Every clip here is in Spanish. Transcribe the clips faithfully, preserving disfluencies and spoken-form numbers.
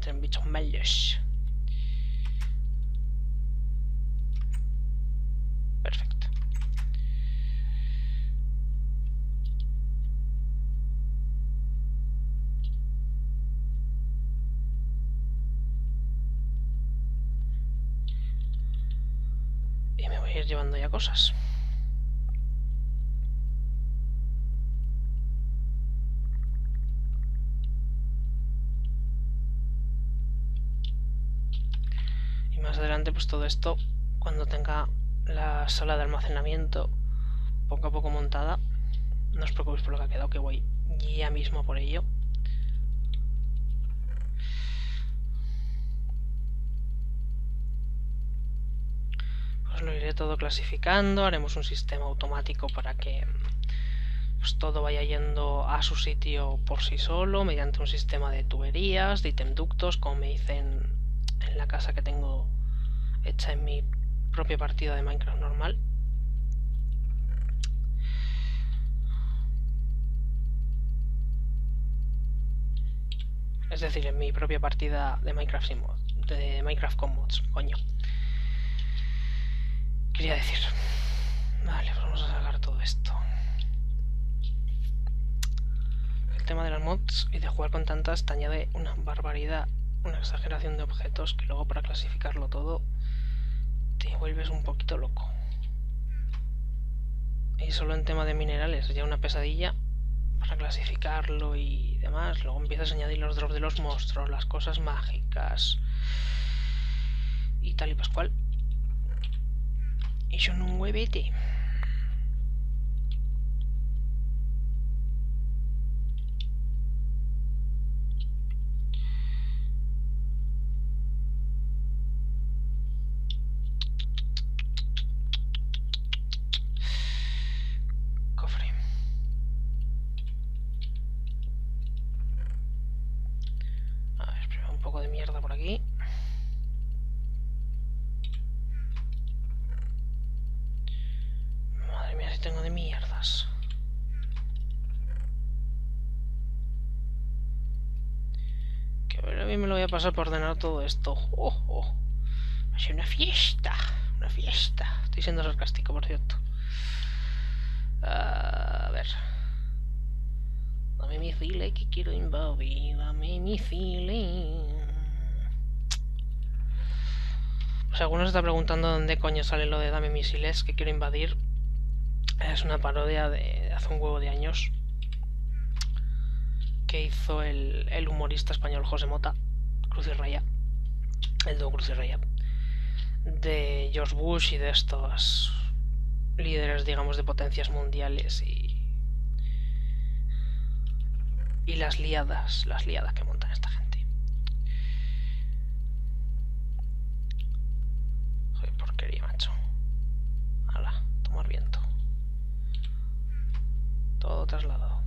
entren bichos malos. Perfecto. Y me voy a ir llevando ya cosas. Y más adelante pues todo esto, cuando tenga la sala de almacenamiento poco a poco montada, no os preocupéis por lo que ha quedado, que voy ya mismo por ello. Pues lo iré todo clasificando, haremos un sistema automático para que pues todo vaya yendo a su sitio por sí solo, mediante un sistema de tuberías, de ítem ductos, como me dicen en la casa que tengo hecha en mi propia partida de Minecraft normal. Es decir, en mi propia partida de Minecraft sin mod, de Minecraft con mods, coño. Quería decir. Vale, pues vamos a sacar todo esto. El tema de las mods y de jugar con tantas te añade una barbaridad, una exageración de objetos que luego para clasificarlo todo te vuelves un poquito loco. Y solo en tema de minerales ya una pesadilla para clasificarlo y demás. Luego empiezas a añadir los drops de los monstruos, las cosas mágicas y tal y pascual. Y son un huevete. Cofre. A ver, primero un poco de mierda por aquí. Madre mía, si tengo de mierdas. Que a mí me lo voy a pasar por ordenar todo esto. Oh, oh. Va a ser una fiesta. Una fiesta. Estoy siendo sarcástico, por cierto. A ver. Dame mi file que quiero invadir. Dame mi file. Pues algunos se está preguntando dónde coño sale lo de dame misiles que quiero invadir. Es una parodia de hace un huevo de años que hizo el, el humorista español José Mota, Cruz y Raya, el dúo Cruz y Raya, de George Bush y de estos líderes, digamos, de potencias mundiales y y las liadas, las liadas que montan esta gente. Joder, porquería, macho. Hala, tomar viento. Todo trasladado.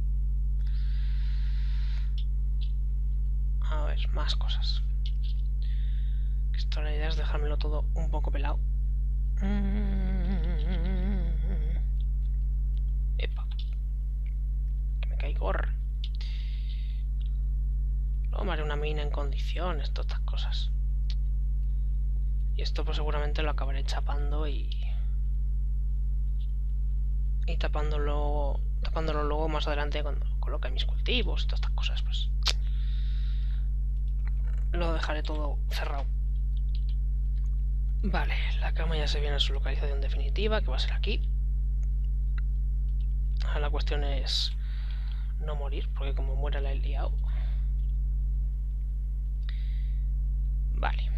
A ver, más cosas. Esto la idea es dejármelo todo un poco pelado. Epa. Que me caigo. Luego me haré una mina en condiciones, todas estas cosas. Y esto pues seguramente lo acabaré chapando y... Y tapándolo, tapándolo luego más adelante cuando coloque mis cultivos y todas estas cosas, pues... Lo dejaré todo cerrado. Vale, la cama ya se viene a su localización definitiva, que va a ser aquí. Ahora la cuestión es no morir, porque como muera la he liado. Vale.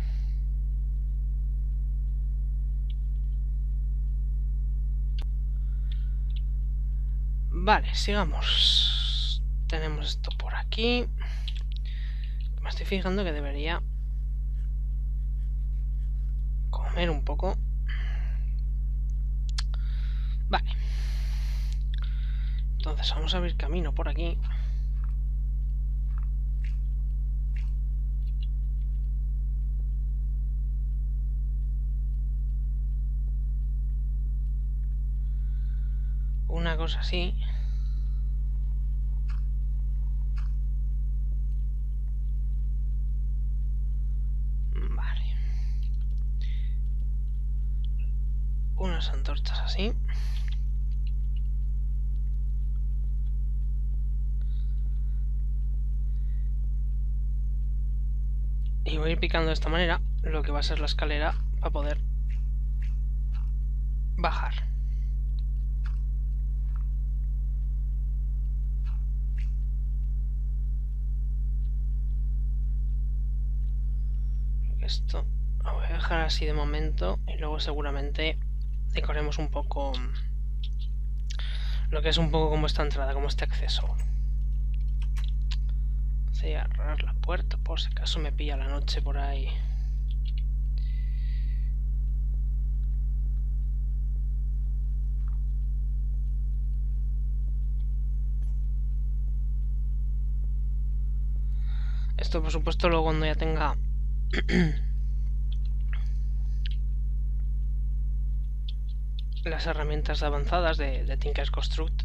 Vale, sigamos. Tenemos esto por aquí. Me estoy fijando que debería comer un poco. Vale. Entonces vamos a abrir camino por aquí. Una cosa así. unas antorchas así. Y voy a ir picando de esta manera lo que va a ser la escalera para poder bajar. Esto lo voy a dejar así de momento y luego seguramente decoremos un poco lo que es un poco como esta entrada, como este acceso. Cerrar la puerta por si acaso me pilla la noche por ahí. Esto por supuesto luego cuando ya tenga las herramientas avanzadas de, de Tinker's Construct,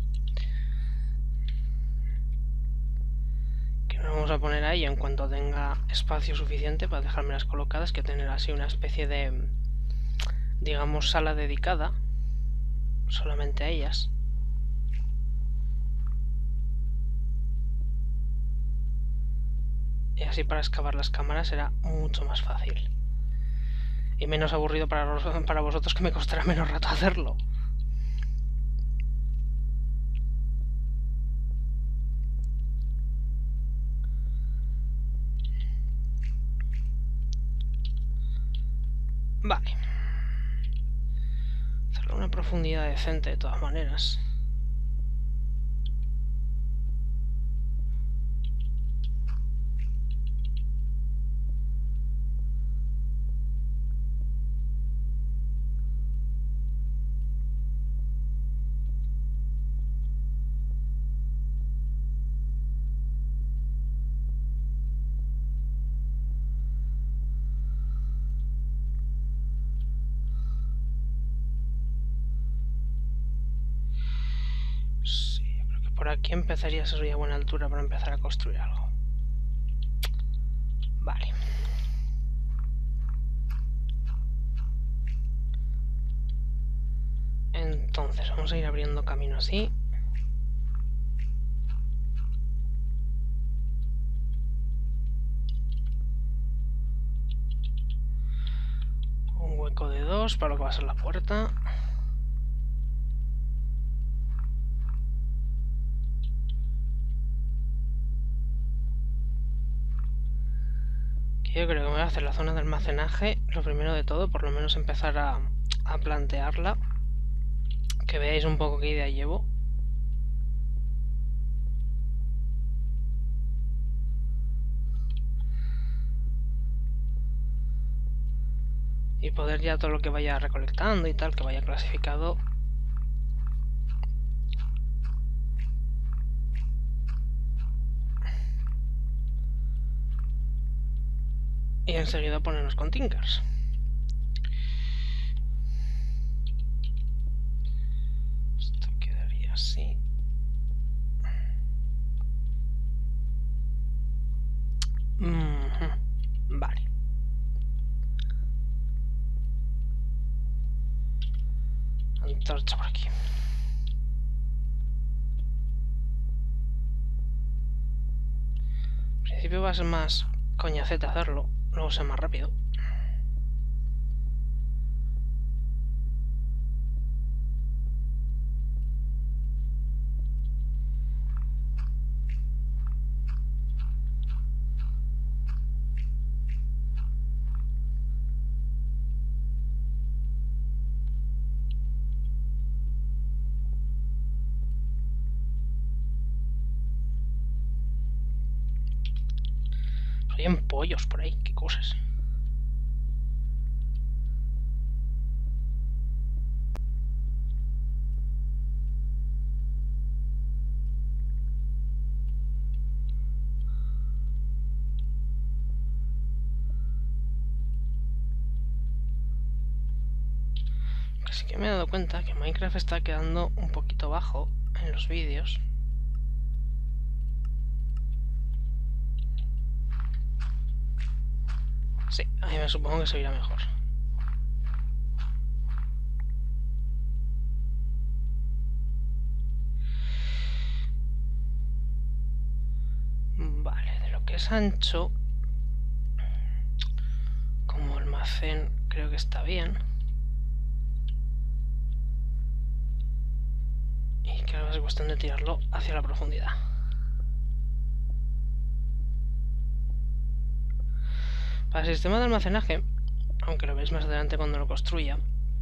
que nos vamos a poner a ello en cuanto tenga espacio suficiente para dejármelas colocadas, que tener así una especie de, digamos, sala dedicada solamente a ellas. Y así para excavar las cámaras será mucho más fácil. Y menos aburrido para, para vosotros, que me costará menos rato hacerlo. Vale. Hacerlo a una profundidad decente de todas maneras. Por aquí empezaría a ser ya buena altura para empezar a construir algo. Vale. Entonces vamos a ir abriendo camino así. Un hueco de dos para lo que va a ser la puerta. Yo creo que me voy a hacer la zona de almacenaje, lo primero de todo, por lo menos empezar a, a plantearla, que veáis un poco qué idea llevo. Y poder ya todo lo que vaya recolectando y tal, que vaya clasificado, y enseguida ponernos con Tinkers. Esto quedaría así. Mm-hmm. Vale. Antorcha por aquí. En principio va a ser más coñaceta hacerlo, luego sea más rápido. Hay pollos por ahí, qué cosas. Así que me he dado cuenta que Minecraft está quedando un poquito bajo en los vídeos. Sí, a mí me supongo que se oirá mejor. que es ancho, como almacén creo que está bien. Y que ahora es cuestión de tirarlo hacia la profundidad. Para el sistema de almacenaje, aunque lo veis más adelante cuando lo construya,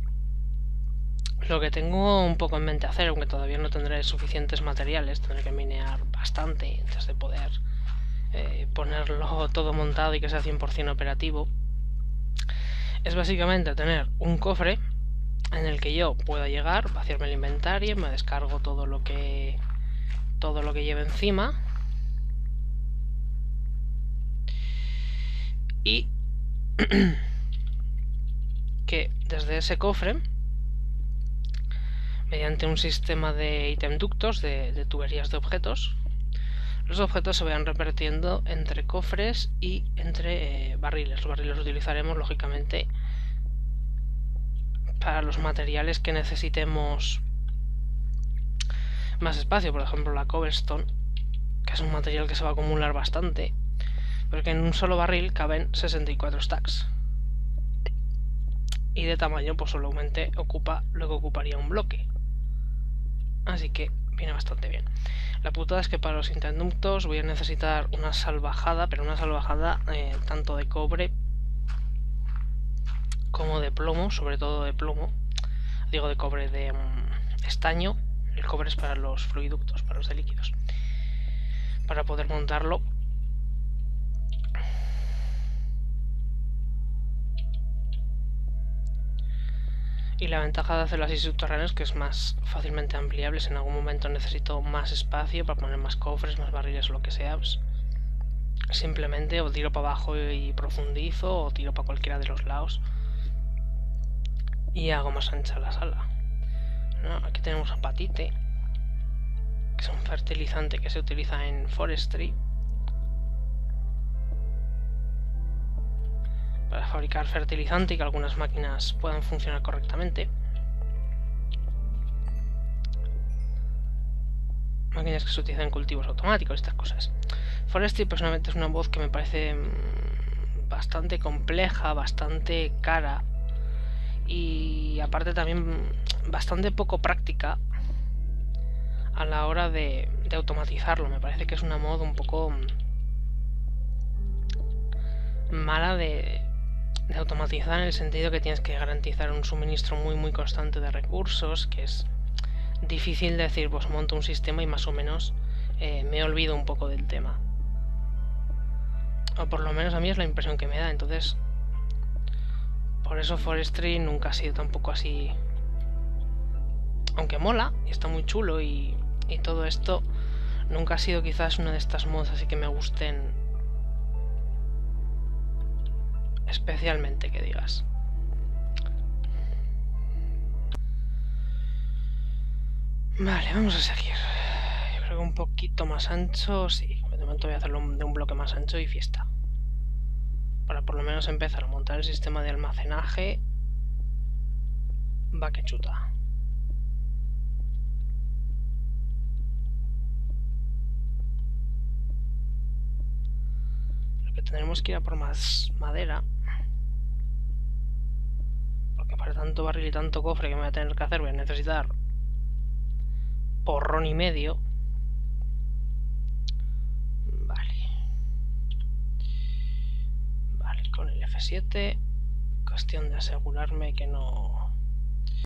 lo que tengo un poco en mente hacer, aunque todavía no tendré suficientes materiales, tendré que minear bastante antes de poder eh, ponerlo todo montado y que sea cien por cien operativo, es básicamente tener un cofre en el que yo pueda llegar, vaciarme el inventario, me descargo todo lo que todo lo que lleve encima y que desde ese cofre, mediante un sistema de item ductos, de, de tuberías de objetos, los objetos se vayan repartiendo entre cofres y entre eh, barriles. Los barriles los utilizaremos, lógicamente, para los materiales que necesitemos más espacio. Por ejemplo, la cobblestone, que es un material que se va a acumular bastante, porque en un solo barril caben sesenta y cuatro stacks. Y de tamaño, pues solamente ocupa lo que ocuparía un bloque. Así que viene bastante bien. La putada es que para los interductos voy a necesitar una salvajada, pero una salvajada eh, tanto de cobre como de plomo, sobre todo de plomo. Digo de cobre, de um, estaño. El cobre es para los fluiductos, para los de líquidos. Para poder montarlo. Y la ventaja de hacerlo así subterráneo es que es más fácilmente ampliable. Si en algún momento necesito más espacio para poner más cofres, más barriles o lo que sea, pues simplemente o tiro para abajo y profundizo, o tiro para cualquiera de los lados y hago más ancha la sala. ¿No? Aquí tenemos apatite, que es un fertilizante que se utiliza en forestry para fabricar fertilizante y que algunas máquinas puedan funcionar correctamente. Máquinas que se utilizan en cultivos automáticos, estas cosas. Forestry personalmente es una voz que me parece bastante compleja, bastante cara y aparte también bastante poco práctica a la hora de, de automatizarlo. Me parece que es una mod un poco mala de, de automatizar, en el sentido que tienes que garantizar un suministro muy muy constante de recursos, que es difícil decir, pues monto un sistema y más o menos eh, me olvido un poco del tema. O por lo menos a mí es la impresión que me da. Entonces, por eso Forestry nunca ha sido tampoco así. Aunque mola, y está muy chulo y, y todo esto, nunca ha sido quizás una de estas mods así que me gusten especialmente, que digas. Vale, vamos a seguir. Yo creo que un poquito más ancho, sí. De momento voy a hacerlo de un bloque más ancho y fiesta. Para por lo menos empezar a montar el sistema de almacenaje. Va que chuta. Lo que tendremos que ir a por más madera. Porque para tanto barril y tanto cofre que me voy a tener que hacer, voy a necesitar porrón y medio. Vale. Vale, con el F siete. Cuestión de asegurarme que no